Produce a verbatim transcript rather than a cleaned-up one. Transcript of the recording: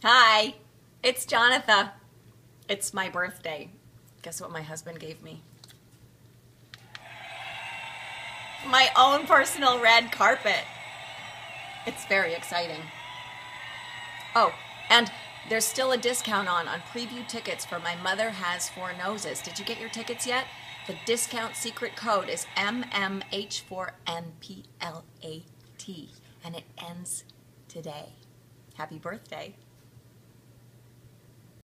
Hi, it's Jonatha. It's my birthday. Guess what my husband gave me? My own personal red carpet. It's very exciting. Oh, and there's still a discount on on preview tickets for My Mother Has Four Noses. Did you get your tickets yet? The discount secret code is M M H four N P L A T, and it ends today. Happy birthday.